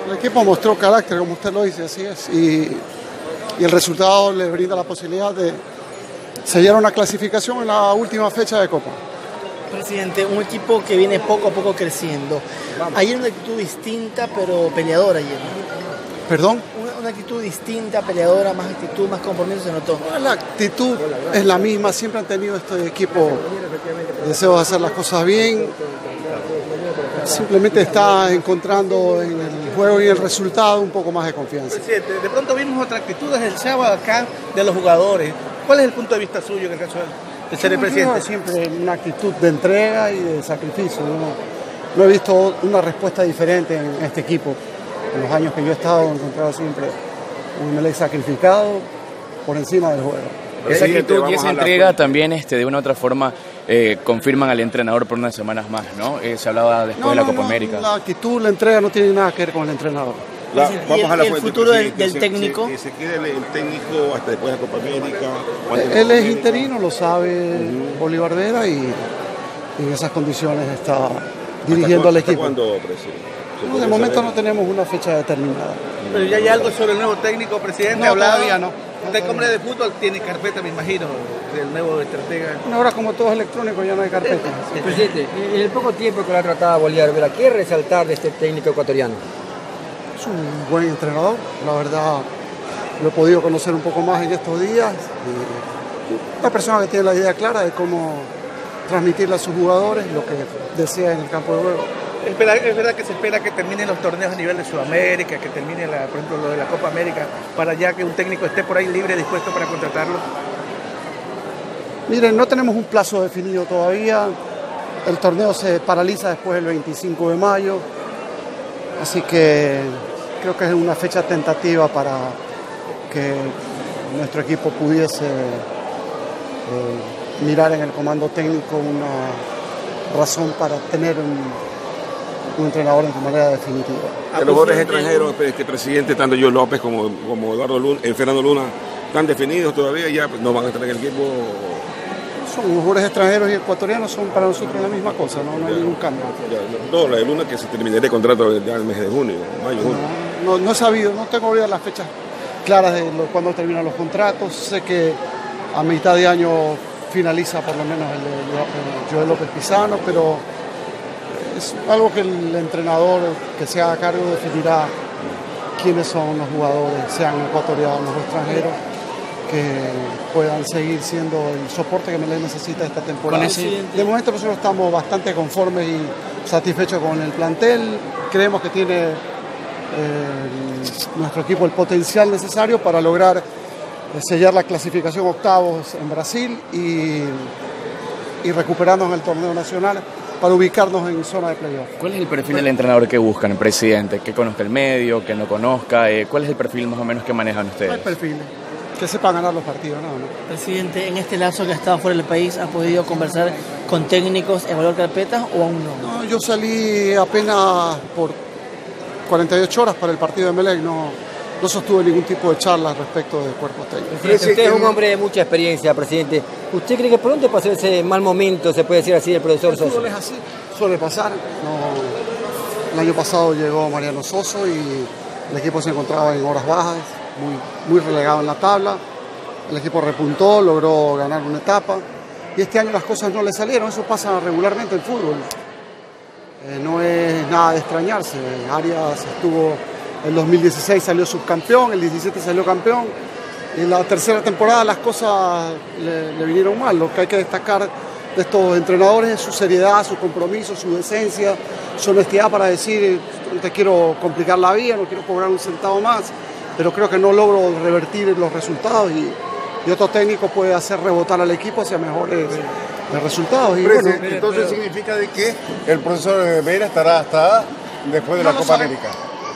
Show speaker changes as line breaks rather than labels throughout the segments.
El equipo mostró carácter, como usted lo dice, así es, y el resultado le brinda la posibilidad de sellar una clasificación en la última fecha de Copa.
Presidente, un equipo que viene poco a poco creciendo. Ayer una actitud distinta, pero peleadora ayer, ¿no?
¿Perdón?
Una actitud distinta, peleadora, más actitud, más compromiso se notó.
La actitud es la misma, siempre han tenido este equipo deseo de hacer las cosas bien. Simplemente está encontrando en el juego y el resultado un poco más de confianza.
Presidente, de pronto vimos otra actitud desde el sábado acá de los jugadores. ¿Cuál es el punto de vista suyo en el caso de ser el presidente?
Siempre una actitud de entrega y de sacrificio. No he visto una respuesta diferente en este equipo. En los años que yo he estado, he encontrado siempre un Emelec sacrificado por encima del juego.
Esa actitud y esa entrega también de una u otra forma confirman al entrenador por unas semanas más, ¿no? Se hablaba después de la Copa América.
La actitud, la entrega no tiene nada que ver con el entrenador.
Vamos a la fuente, el futuro del técnico.
Que se quede el técnico hasta después de la Copa América.
Él es interino, lo sabe Bolívar Vera, y en esas condiciones está dirigiendo al equipo.
¿Cuándo, presidente?
No, de momento no tenemos una fecha determinada.
Pero ya hay algo sobre el nuevo técnico, presidente.
No, todavía no.
Usted, como hombre de fútbol, tiene carpeta, me imagino, del nuevo estratega.
Ahora, como todo es electrónico, ya no hay carpeta.
Presidente, en el poco tiempo que lo ha tratado Bolívar Vera, ¿qué resaltar de este técnico ecuatoriano?
Es un buen entrenador, la verdad lo he podido conocer un poco más en estos días. Una persona que tiene la idea clara de cómo transmitirle a sus jugadores lo que desea en el campo de juego.
Es verdad que se espera que terminen los torneos a nivel de Sudamérica, que termine, por ejemplo, lo de la Copa América, para ya que un técnico esté por ahí libre, dispuesto para contratarlo.
Miren, no tenemos un plazo definido todavía. El torneo se paraliza después del 25 de mayo. Así que creo que es una fecha tentativa para que nuestro equipo pudiese mirar en el comando técnico una razón para tener un entrenador en su manera definitiva.
Los jugadores extranjeros, presidente, tanto yo López como Eduardo Luna, Fernando Luna, están definidos todavía, ya no van a estar en el equipo.
Son jugadores extranjeros y ecuatorianos, son para nosotros la misma cosa, no hay ningún cambio.
No, la de Luna que se terminaría el contrato ya en el mes de junio, mayo, junio.
No he sabido, no tengo idea de las fechas claras de cuándo terminan los contratos. Sé que a mitad de año finaliza por lo menos el de Joel López Pizano, pero es algo que el entrenador que se haga cargo definirá quiénes son los jugadores, sean ecuatorianos o extranjeros, que puedan seguir siendo el soporte que Emelec necesita esta temporada. De momento nosotros estamos bastante conformes y satisfechos con el plantel. Creemos que tiene nuestro equipo el potencial necesario para lograr sellar la clasificación octavos en Brasil y recuperarnos en el torneo nacional para ubicarnos en zona de playoff.
¿Cuál es el perfil del entrenador que buscan, el presidente? ¿Que conozca el medio, que no conozca? ¿Cuál es el perfil más o menos que manejan ustedes?
No hay perfil, que sepa ganar los partidos, ¿no?
Presidente, en este lapso que ha estado fuera del país, ¿ha podido conversar con técnicos, evaluar carpetas o aún no?
No, yo salí apenas por 48 horas para el partido de Emelec, no sostuve ningún tipo de charla respecto de cuerpos técnicos.
Presidente, usted es un hombre de mucha experiencia, presidente. ¿Usted cree que pronto pasó ese mal momento, se puede decir así, del profesor Soso?
Es así, suele pasar. El año pasado llegó Mariano Soso y el equipo se encontraba en horas bajas, muy relegado en la tabla. El equipo repuntó, logró ganar una etapa y este año las cosas no le salieron. Eso pasa regularmente en fútbol. No es nada de extrañarse. Arias estuvo, el 2016 salió subcampeón, el 17 salió campeón. Y en la tercera temporada las cosas le vinieron mal. Lo que hay que destacar de estos entrenadores es su seriedad, su compromiso, su decencia, su honestidad para decir: no te quiero complicar la vida, no quiero cobrar un centavo más, pero creo que no logro revertir los resultados y otro técnico puede hacer rebotar al equipo hacia mejores resultados. Y bueno,
entonces significa de que el profesor Vera estará hasta después de la Copa América.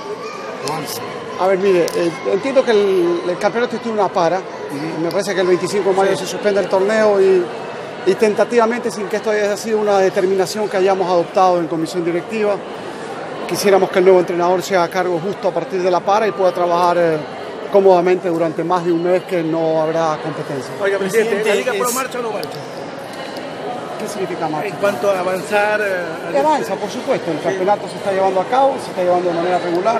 A ver, mire, entiendo que el campeonato tiene una para, y me parece que el 25 de mayo se suspende el torneo y tentativamente, sin que esto haya sido una determinación que hayamos adoptado en comisión directiva, quisiéramos que el nuevo entrenador se haga cargo justo a partir de la para y pueda trabajar cómodamente durante más de un mes, que no habrá competencia.
Oiga, presidente, ¿la Liga Pro marcha o no marcha?
¿Qué significa marcha?
En cuanto a avanzar...
Avanza, por supuesto, el campeonato se está llevando a cabo, se está llevando de manera regular.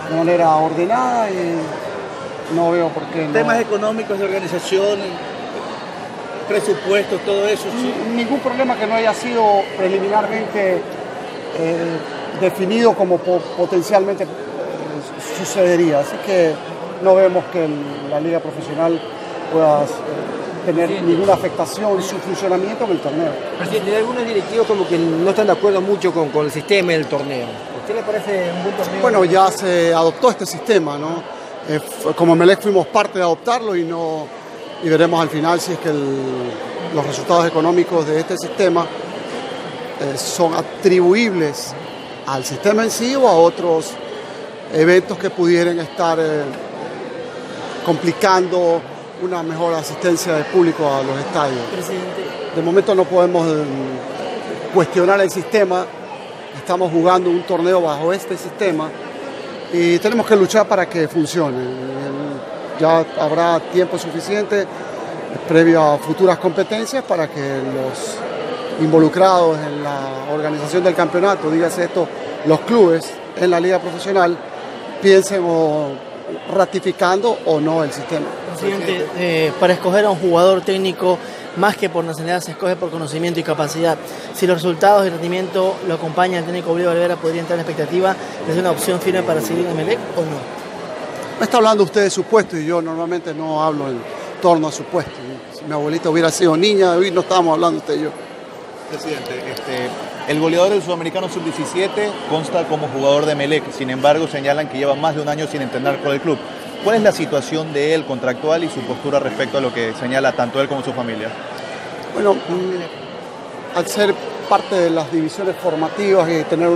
de manera ordenada y no veo por qué no.
Temas económicos de organización, presupuestos, todo eso. ¿Sí?
Ningún problema que no haya sido preliminarmente definido como potencialmente sucedería. Así que no vemos que la liga profesional pueda tener ninguna afectación en su funcionamiento en el torneo.
Presidente, hay algunos directivos como que no están de acuerdo mucho con el sistema del torneo. ¿A usted le parece un buen torneo?
Bueno, ya se adoptó este sistema, ¿no? Como Emelec fuimos parte de adoptarlo y veremos al final si es que los resultados económicos de este sistema son atribuibles al sistema en sí o a otros eventos que pudieran estar complicando una mejor asistencia de público a los estadios.
Presidente.
De momento no podemos cuestionar el sistema, estamos jugando un torneo bajo este sistema y tenemos que luchar para que funcione. Ya habrá tiempo suficiente previo a futuras competencias para que los involucrados en la organización del campeonato, dígase esto, los clubes en la liga profesional, piensen o ratificando o no el sistema.
Presidente, para escoger a un jugador técnico, más que por nacionalidad, se escoge por conocimiento y capacidad. Si los resultados y el rendimiento lo acompañan, el técnico Bolívar Valvera podría entrar en expectativa de ser una opción firme para seguir en Emelec o no.
Me está hablando usted de su puesto y yo normalmente no hablo en torno a su puesto. Si mi abuelita hubiera sido niña, hoy no estábamos hablando usted y yo.
Presidente, el goleador del Sudamericano Sub-17 consta como jugador de Emelec, sin embargo señalan que lleva más de un año sin entrenar con el club. ¿Cuál es la situación de él contractual y su postura respecto a lo que señala tanto él como su familia?
Bueno, al ser parte de las divisiones formativas y tener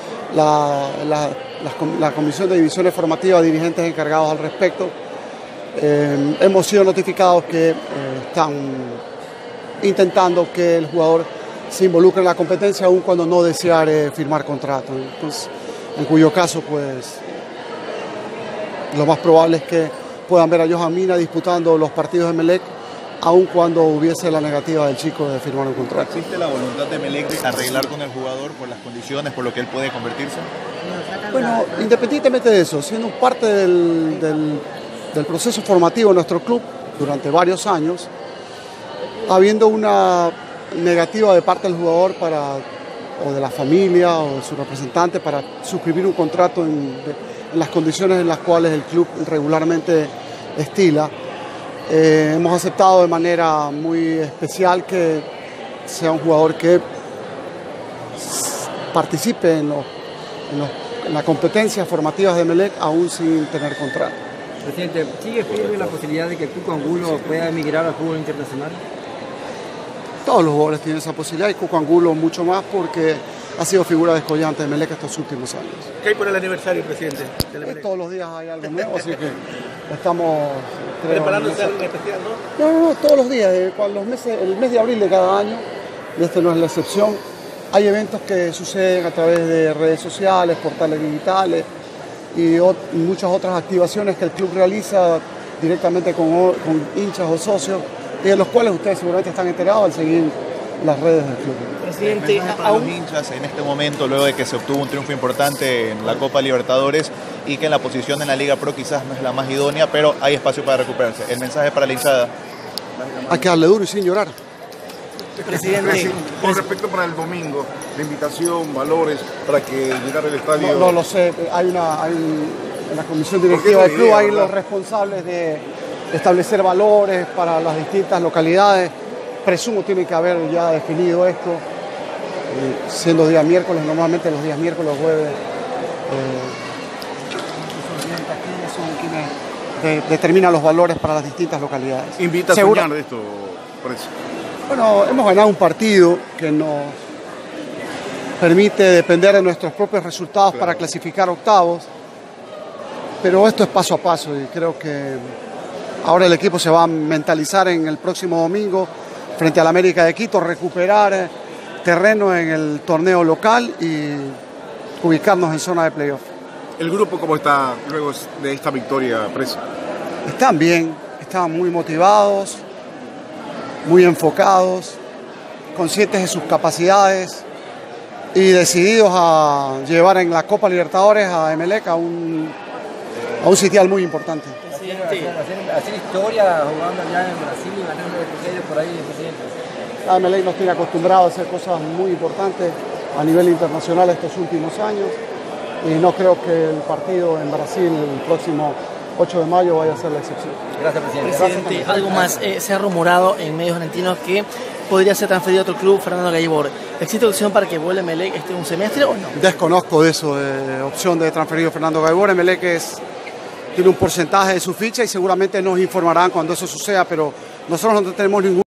la comisión de divisiones formativas, dirigentes encargados al respecto, hemos sido notificados que están intentando que el jugador se involucre en la competencia aun cuando no deseare firmar contrato. Entonces, en cuyo caso, pues, lo más probable es que puedan ver a Johan Mina disputando los partidos de Emelec, aun cuando hubiese la negativa del chico de firmar un contrato.
¿Existe la voluntad de Emelec de arreglar con el jugador por las condiciones, por lo que él puede convertirse?
Bueno, independientemente de eso, siendo parte del proceso formativo de nuestro club durante varios años, habiendo una negativa de parte del jugador o de la familia o de su representante para suscribir un contrato en las condiciones en las cuales el club regularmente estila, hemos aceptado de manera muy especial que sea un jugador que participe en las competencias formativas de Emelec aún sin tener contrato.
Presidente, ¿sigue firme la posibilidad de que Cuco Angulo pueda emigrar al fútbol internacional?
Todos los jugadores tienen esa posibilidad y Cuco Angulo mucho más porque ha sido figura descollante de Emelec estos últimos años.
¿Qué hay por el aniversario, presidente?
Todos los días hay algo nuevo, así que estamos
preparándose algo especial, ¿no?
No, todos los días. El mes de abril de cada año, y este no es la excepción, hay eventos que suceden a través de redes sociales, portales digitales y muchas otras activaciones que el club realiza directamente con hinchas o socios y de los cuales ustedes seguramente están enterados al seguir las redes del club.
Presidente,
para los hinchas en este momento, luego de que se obtuvo un triunfo importante en la Copa Libertadores y que en la posición en la Liga Pro quizás no es la más idónea, pero hay espacio para recuperarse. El mensaje para la hinchada.
Hay que darle duro y sin llorar.
Presidente,
con respecto para el domingo, la invitación, valores para que llenar el estadio.
No lo sé, en la comisión directiva del club hay los responsables de establecer valores para las distintas localidades. Presumo tiene que haber ya definido esto, siendo día miércoles, normalmente los días miércoles o jueves quienes determinan los valores para las distintas localidades.
¿Invita a soñar de esto, Preso?
Bueno, hemos ganado un partido que nos permite depender de nuestros propios resultados para clasificar octavos, pero esto es paso a paso y creo que ahora el equipo se va a mentalizar en el próximo domingo frente al América de Quito, recuperar terreno en el torneo local y ubicarnos en zona de playoff.
¿El grupo cómo está luego de esta victoria, Preso?
Están bien, están muy motivados, muy enfocados, conscientes de sus capacidades y decididos a llevar en la Copa Libertadores a Emelec a un a un sitial muy importante.
Hacer historia jugando allá en Brasil y ganando el por ahí, presidente.
Emelec nos tiene acostumbrado a hacer cosas muy importantes a nivel internacional estos últimos años y no creo que el partido en Brasil el próximo 8 de mayo vaya a ser la excepción.
Gracias, presidente.
Presidente, algo más, se ha rumorado en medios argentinos que podría ser transferido a otro club Fernando Gaibor. ¿Existe opción para que vuelva Emelec un semestre o no?
Desconozco de eso, de opción de transferido Fernando Gaibor. Emelec tiene un porcentaje de su ficha y seguramente nos informarán cuando eso suceda, pero nosotros no tenemos ningún